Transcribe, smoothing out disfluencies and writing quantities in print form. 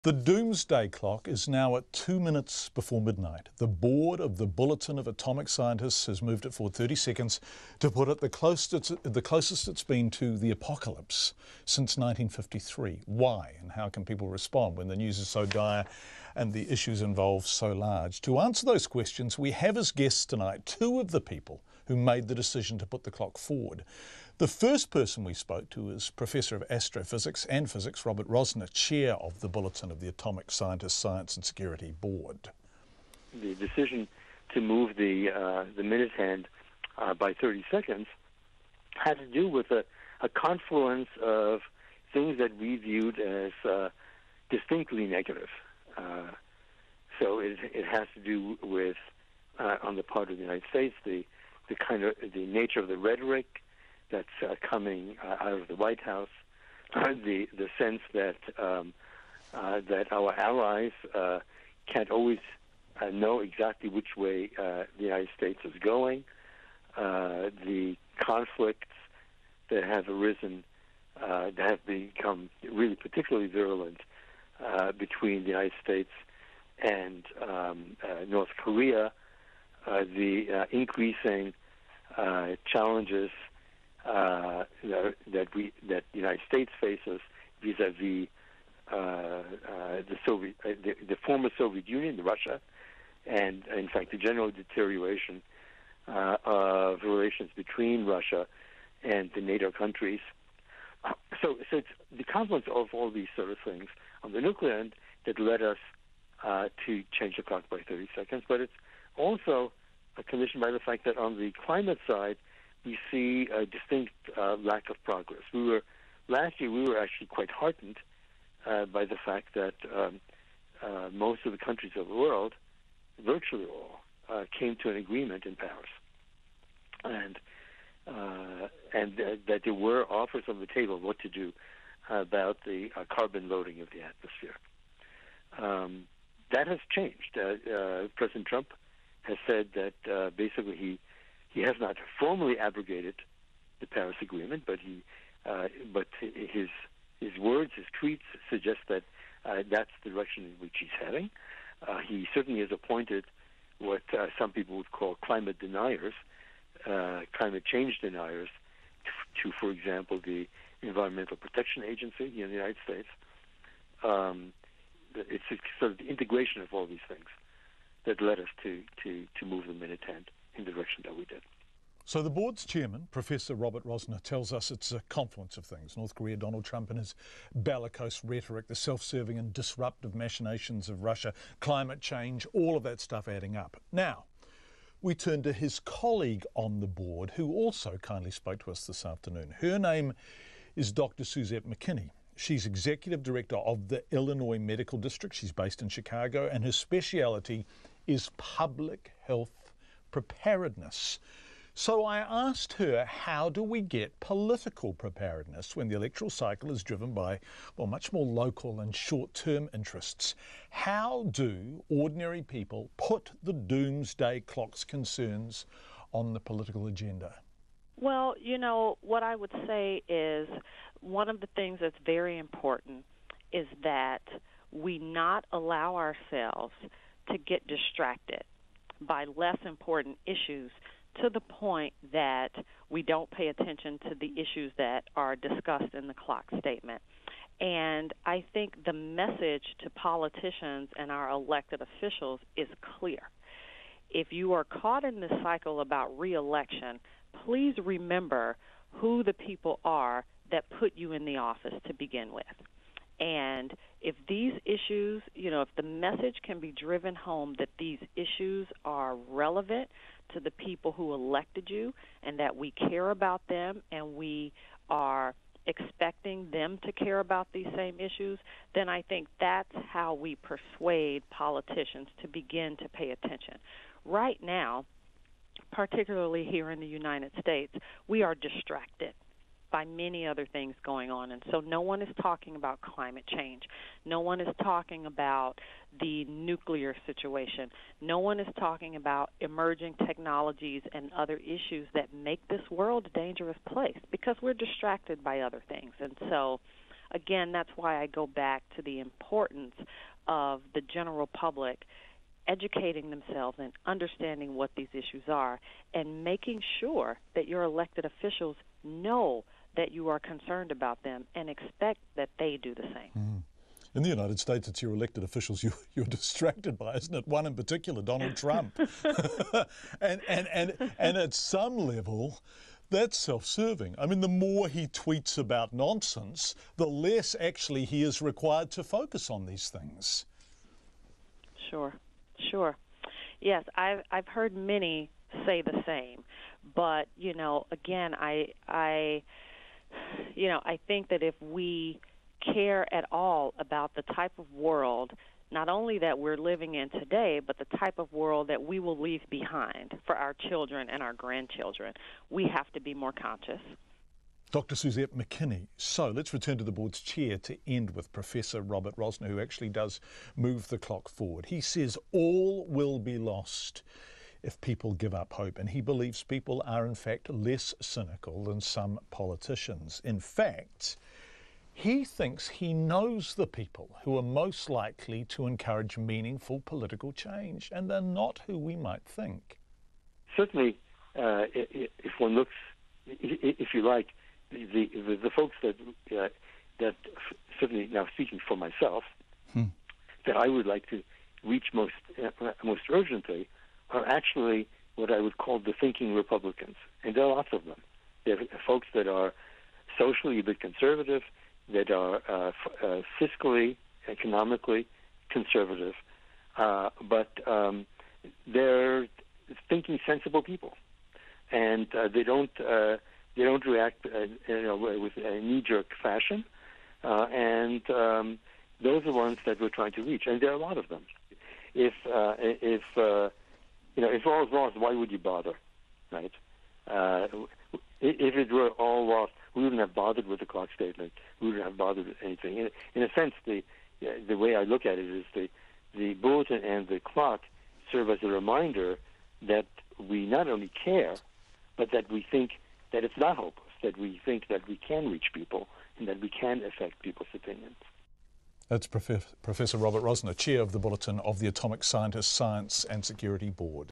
The Doomsday Clock is now at 2 minutes before midnight. The board of the Bulletin of Atomic Scientists has moved it forward 30 seconds to put it the closest it's been to the apocalypse since 1953. Why and how can people respond when the news is so dire and the issues involved so large? To answer those questions, we have as guests tonight two of the people who made the decision to put the clock forward. The first person we spoke to is Professor of Astrophysics and Physics, Robert Rosner, Chair of the Bulletin of the Atomic Scientists Science and Security Board. The decision to move the minute hand by 30 seconds had to do with a confluence of things that we viewed as distinctly negative. So it has to do with, on the part of the United States, the nature of the rhetoric that's coming out of the White House, the sense that that our allies can't always know exactly which way the United States is going, the conflicts that have arisen, that have become really particularly virulent between the United States and North Korea, the increasing challenges that the United States faces vis-a-vis the former Soviet Union, Russia, and in fact the general deterioration of relations between Russia and the NATO countries. So it's the confluence of all these sort of things on the nuclear end that led us to change the clock by 30 seconds, but it's also conditioned by the fact that on the climate side, we see a distinct lack of progress. Last year we were actually quite heartened by the fact that most of the countries of the world, virtually all, came to an agreement in Paris, and that there were offers on the table of what to do about the carbon loading of the atmosphere. That has changed. President Trump has said that basically he has not formally abrogated the Paris Agreement, but his words, his tweets suggest that that's the direction in which he's heading. He certainly has appointed what some people would call climate deniers, climate change deniers, to, for example, the Environmental Protection Agency in the United States. It's sort of the integration of all these things that led us to move the minute hand in the direction that we did. So the board's chairman, Professor Robert Rosner, tells us it's a confluence of things. North Korea, Donald Trump and his bellicose rhetoric, the self-serving and disruptive machinations of Russia, climate change, all of that stuff adding up. Now, we turn to his colleague on the board, who also kindly spoke to us this afternoon. Her name is Dr. Suzette McKinney. She's Executive Director of the Illinois Medical District. She's based in Chicago, and her speciality is public health preparedness. So I asked her, how do we get political preparedness when the electoral cycle is driven by, well, much more local and short-term interests? How do ordinary people put the doomsday clock's concerns on the political agenda? Well, you know, what I would say is one of the things that's very important is that we not allow ourselves to get distracted by less important issues to the point that we don't pay attention to the issues that are discussed in the clock statement. And I think the message to politicians and our elected officials is clear. If you are caught in this cycle about re-election, please remember who the people are that put you in the office to begin with. And if these issues, you know, if the message can be driven home that these issues are relevant to the people who elected you and that we care about them and we are expecting them to care about these same issues, then I think that's how we persuade politicians to begin to pay attention. Right now, particularly here in the United States, we are distracted by many other things going on. And so no one is talking about climate change. No one is talking about the nuclear situation. No one is talking about emerging technologies and other issues that make this world a dangerous place because we're distracted by other things. And so, again, that's why I go back to the importance of the general public educating themselves and understanding what these issues are and making sure that your elected officials know that you are concerned about them and expect that they do the same. Mm. In the United States, it's your elected officials you're distracted by, isn't it? One in particular, Donald Trump. and at some level, that's self-serving. I mean, the more he tweets about nonsense, the less actually he is required to focus on these things. Sure. Yes, I've heard many say the same, but again, I think that if we care at all about the type of world, not only that we're living in today, but the type of world that we will leave behind for our children and our grandchildren, we have to be more conscious. Dr. Suzette McKinney. So let's return to the board's chair to end with Professor Robert Rosner, who actually does move the clock forward. He says all will be lost if people give up hope, and he believes people are in fact less cynical than some politicians. In fact, he thinks he knows the people who are most likely to encourage meaningful political change, and they're not who we might think. Certainly, if one looks, if you like, the folks that certainly, now speaking for myself, that I would like to reach most urgently are actually what I would call the thinking Republicans, and there are lots of them. There are folks that are socially a bit conservative, that are fiscally, economically conservative, but they're thinking sensible people, and they don't react with a knee-jerk fashion, and those are the ones that we're trying to reach, and there are a lot of them. If all is lost, why would you bother, right? If it were all lost, we wouldn't have bothered with the clock statement. We wouldn't have bothered with anything. In a sense, the way I look at it is the bulletin and the clock serve as a reminder that we not only care, but that we think that it's not hopeless, that we think that we can reach people and that we can affect people's opinions. That's Professor Robert Rosner, Chair of the Bulletin of the Atomic Scientists, Science and Security Board.